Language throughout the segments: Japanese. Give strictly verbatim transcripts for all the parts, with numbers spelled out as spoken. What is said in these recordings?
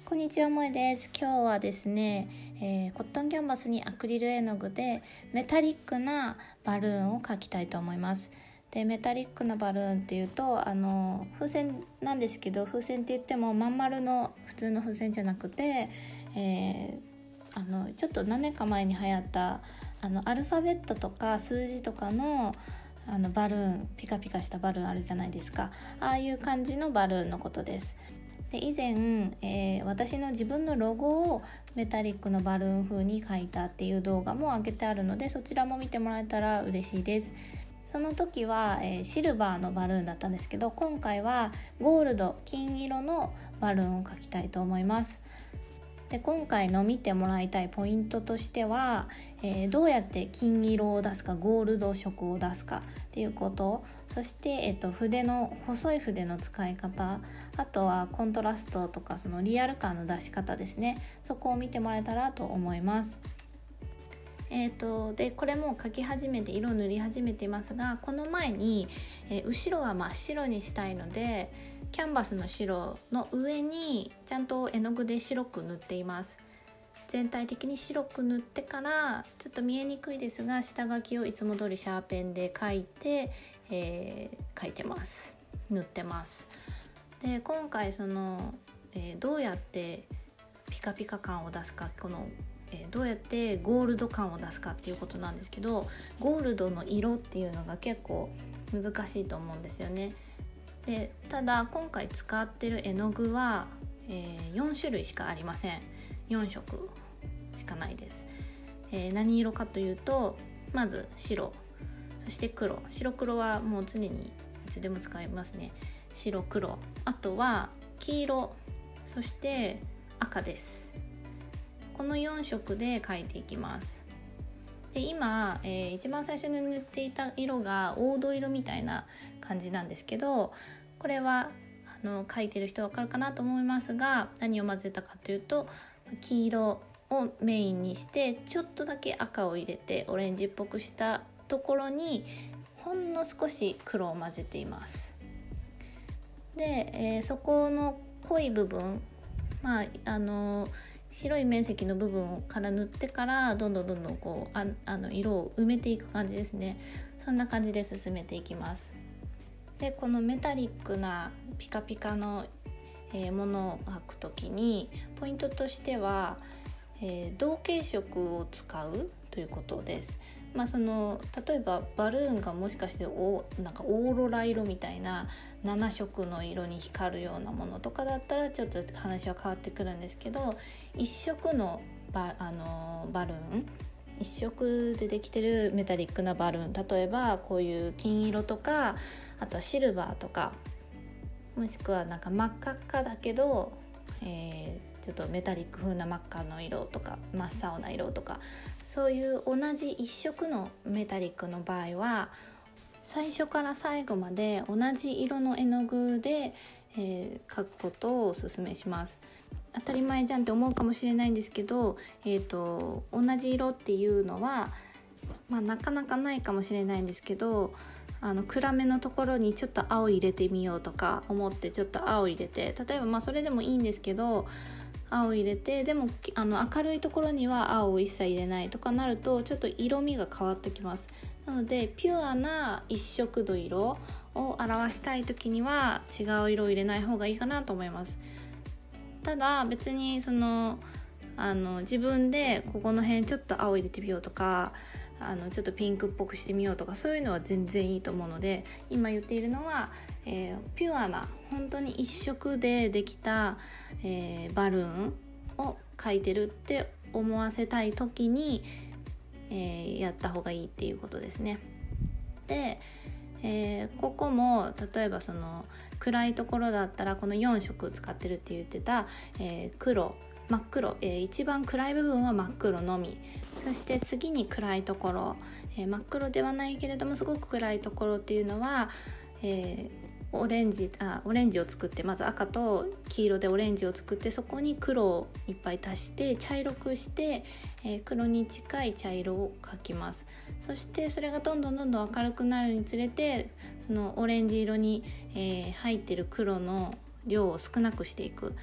こんにちは、もえです。今日はですね、えー、コットンキャンバスにアクリル絵の具でメタリックなバルーンを描きたいと思います。で、メタリックなバルーンっていうとあの風船なんですけど、風船って言ってもまん丸の普通の風船じゃなくて、えー、あのちょっと何年か前に流行ったあのアルファベットとか数字とかのあのバルーン、ピカピカしたバルーンあるじゃないですか。ああいう感じのバルーンのことです。で以前、えー、私の自分のロゴをメタリックのバルーン風に描いたっていう動画も上げてあるので、そちらも見てもらえたら嬉しいです。その時は、えー、シルバーのバルーンだったんですけど、今回はゴールド、金色のバルーンを描きたいと思います。で今回の見てもらいたいポイントとしては、えー、どうやって金色を出すか、ゴールド色を出すかっていうこと、そして、えっと、筆の細い筆の使い方、あとはコントラストとかそのリアル感の出し方ですね。そこを見てもらえたらと思います。えーと、でこれも描き始めて色塗り始めていますが、この前に、えー、後ろは真っ白にしたいので、キャンバスの白の上にちゃんと絵の具で白く塗っています。全体的に白く塗ってから、ちょっと見えにくいですが下書きをいつも通りシャーペンで描いて、えー、描いてます塗ってます。で今回その、えー、どうやってピカピカ感を出すか、このえー、どうやってゴールド感を出すかっていうことなんですけど、ゴールドの色っていうのが結構難しいと思うんですよね。でただ今回使ってる絵の具は、えー、よん種類しかありません。よん色しかないです。えー、何色かというと、まず白、そして黒、白黒はもう常にいつでも使いますね。白黒、あとは黄色、そして赤です。このよん色で描いていきます。で今、えー、一番最初に塗っていた色が黄土色みたいな感じなんですけど、これはあの描いてる人わかるかなと思いますが、何を混ぜたかというと、黄色をメインにしてちょっとだけ赤を入れてオレンジっぽくしたところにほんの少し黒を混ぜています。で、えー、そこの濃い部分、まああの広い面積の部分から塗ってから、どんどんどんどんこう あ, あの色を埋めていく感じですね。そんな感じで進めていきます。でこのメタリックなピカピカの、えー、ものを描くときにポイントとしては、えー、同系色を使うということです。まあ、その例えばバルーンがもしかしておなんかオーロラ色みたいななな色の色に光るようなものとかだったらちょっと話は変わってくるんですけど、いっ色の バ, あのバルーン、いっ色でできてるメタリックなバルーン、例えばこういう金色とか、あとはシルバーとか、もしくはなんか真っ赤っかだけど、えーちょっとメタリック風な真っ赤の色とか真っ青な色とか、そういう同じ一色のメタリックの場合は最初から最後まで同じ色の絵の具で、えー、描くことをおすすめします。当たり前じゃんって思うかもしれないんですけど、えーと、同じ色っていうのは、まあ、なかなかないかもしれないんですけど、あの暗めのところにちょっと青入れてみようとか思ってちょっと青入れて、例えばまあそれでもいいんですけど、青入れてでもあの明るいところには青を一切入れないとかなると、ちょっと色味が変わってきます。なのでピュアな一色の色を表したい時には違う色を入れない方がいいかなと思います。ただ別にそのあの自分でここの辺ちょっと青入れてみようとか、あのちょっとピンクっぽくしてみようとか、そういうのは全然いいと思うので、今言っているのは、えー、ピュアな本当に一色でできた、えー、バルーンを描いてるって思わせたい時に、えー、やった方がいいっていうことですね。で、えー、ここも例えばその暗いところだったらこのよん色使ってるって言ってた、えー、黒、真っ黒、えー、一番暗い部分は真っ黒のみ、そして次に暗いところ、えー、真っ黒ではないけれどもすごく暗いところっていうのは、えーオレンジあオレンジを作って、まず赤と黄色でオレンジを作って、そこに黒をいっぱい足して茶色くして、えー、黒に近い茶色を描きます。そしてそれがどんどんどんどん明るくなるにつれて、そのオレンジ色に、えー、入ってる黒の量を少なくしていく。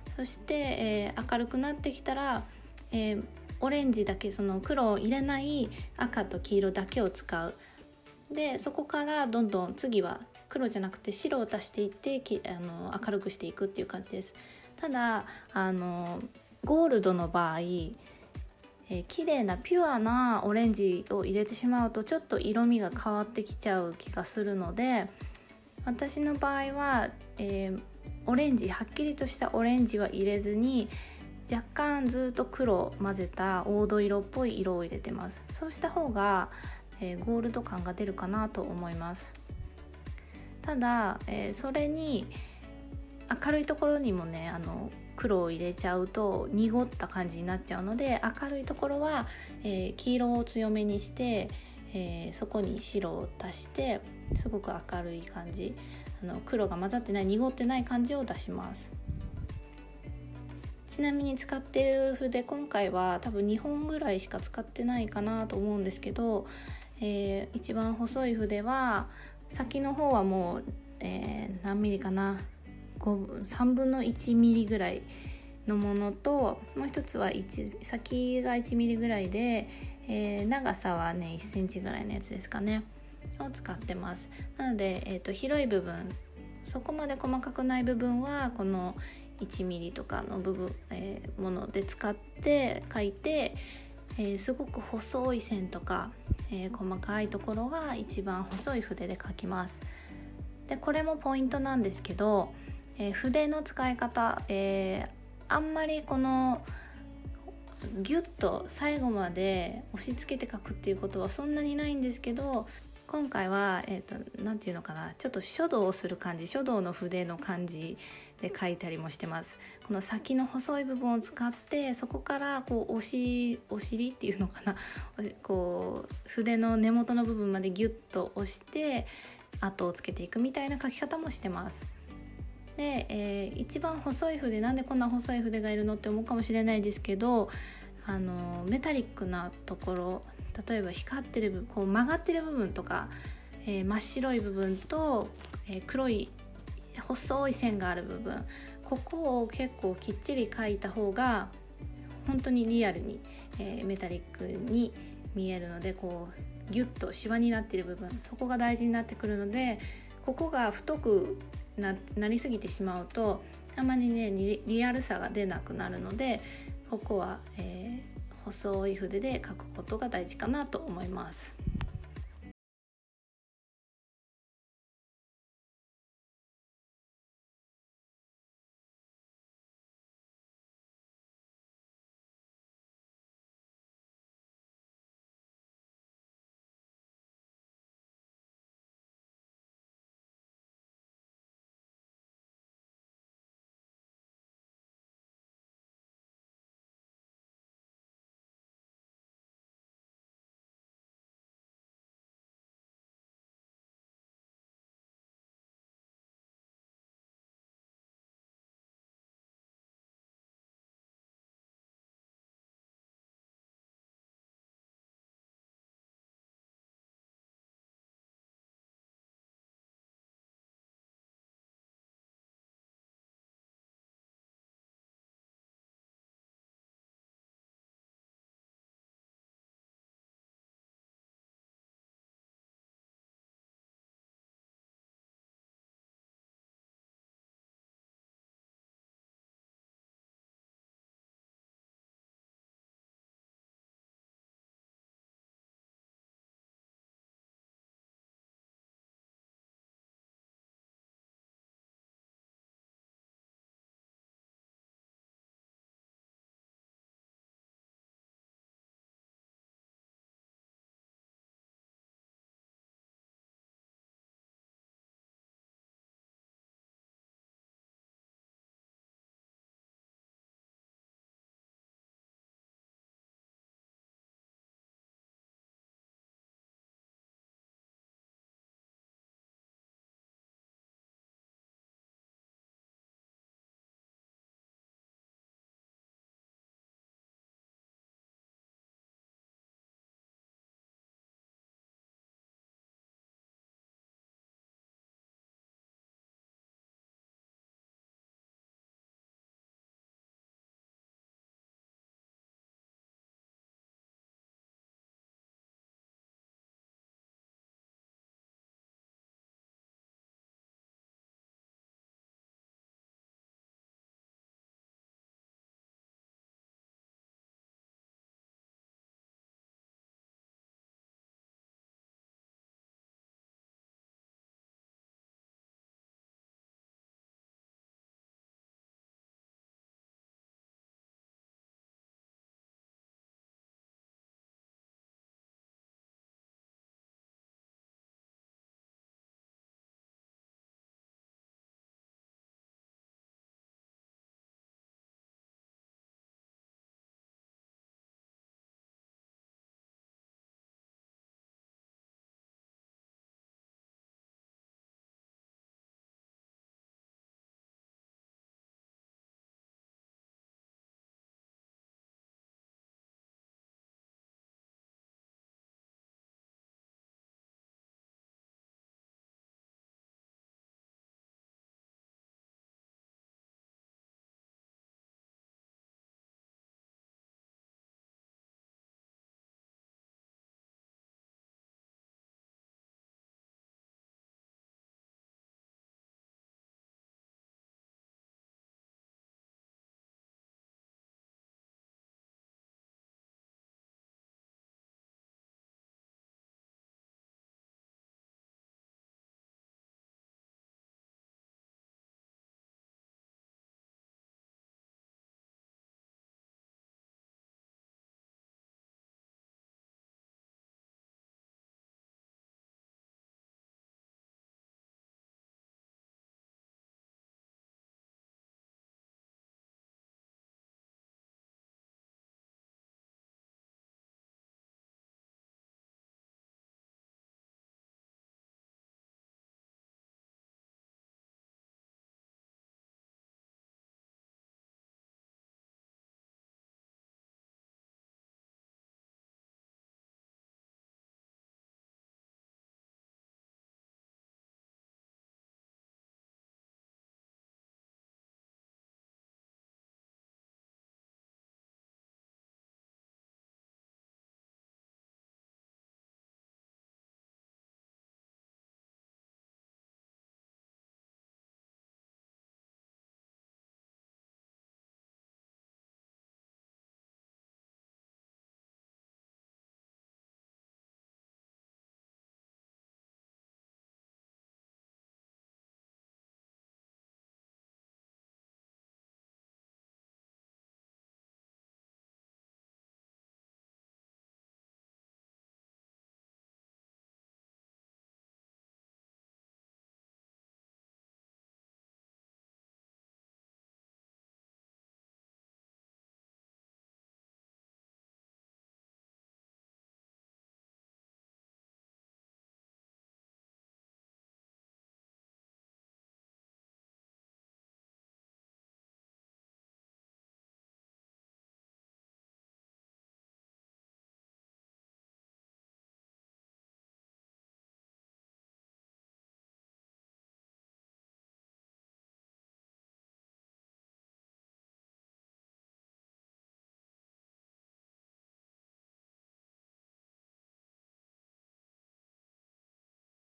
そして、えー、明るくなってきたら、えー、オレンジだけ、その黒を入れない赤と黄色だけを使う。でそこからどんどん次は黒じゃなくて白を足していってきあの明るくしていくっていう感じです。ただあのゴールドの場合、えー、綺麗なピュアなオレンジを入れてしまうとちょっと色味が変わってきちゃう気がするので、私の場合は、えー、オレンジはっきりとしたオレンジは入れずに、若干ずっと黒を混ぜた黄土色っぽい色を入れてます。そうした方が、えー、ゴールド感が出るかなと思います。ただ、えー、それに明るいところにもねあの黒を入れちゃうと濁った感じになっちゃうので、明るいところは、えー、黄色を強めにして、えー、そこに白を足してすごく明るい感じ、あの黒が混ざってない濁ってない感じを出します。ちなみに使ってる筆、今回は多分にほんぐらいしか使ってないかなと思うんですけど、えー、一番細い筆は先の方はもう、えー、何ミリかな、さんぶんのいちミリぐらいのものと、もう一つは先がいちミリぐらいで、えー、長さはねいっセンチぐらいのやつですかねを使ってます。なので、えーと、広い部分、そこまで細かくない部分はこのいちミリとかの部分、えー、もので使って描いて、えー、すごく細い線とか、えー、細かいところは一番細い筆で描きます。でこれもポイントなんですけど、えー、筆の使い方、えー、あんまりこのギュッと最後まで押し付けて描くっていうことはそんなにないんですけど、今回は、えーと、なんていうのかな、ちょっと書道をする感じ、書道の筆の感じで描いたりもしてます。この先の細い部分を使ってそこからこうおしお尻っていうのかなこう筆の根元の部分までギュッと押して跡をつけていくみたいな描き方もしてます。で、えー、一番細い筆、なんでこんな細い筆がいるのって思うかもしれないですけど、あのメタリックなところ、例えば光ってる部分、こう曲がってる部分とか、えー、真っ白い部分と、えー、黒い細い線がある部分、ここを結構きっちり描いた方が本当にリアルに、えー、メタリックに見えるので、こうギュッとシワになっている部分、そこが大事になってくるので、ここが太く な, なりすぎてしまうとあまりねリ, リアルさが出なくなるので、ここは、えー、細い筆で描くことが大事かなと思います。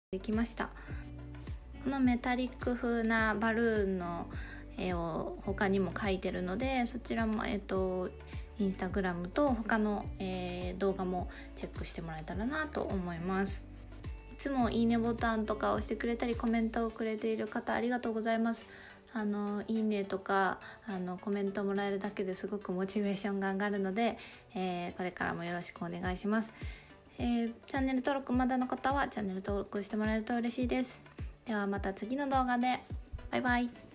できました。このメタリック風なバルーンの絵を他にも描いてるので、そちらもえっとインスタグラムと他の、えー、動画もチェックしてもらえたらなと思います。いつもいいねボタンとか押してくれたりコメントをくれている方ありがとうございます。あのいいねとかあのコメントもらえるだけですごくモチベーションが上がるので、えー、これからもよろしくお願いします。えー、チャンネル登録まだの方はチャンネル登録してもらえると嬉しいです。ではまた次の動画で。バイバイ。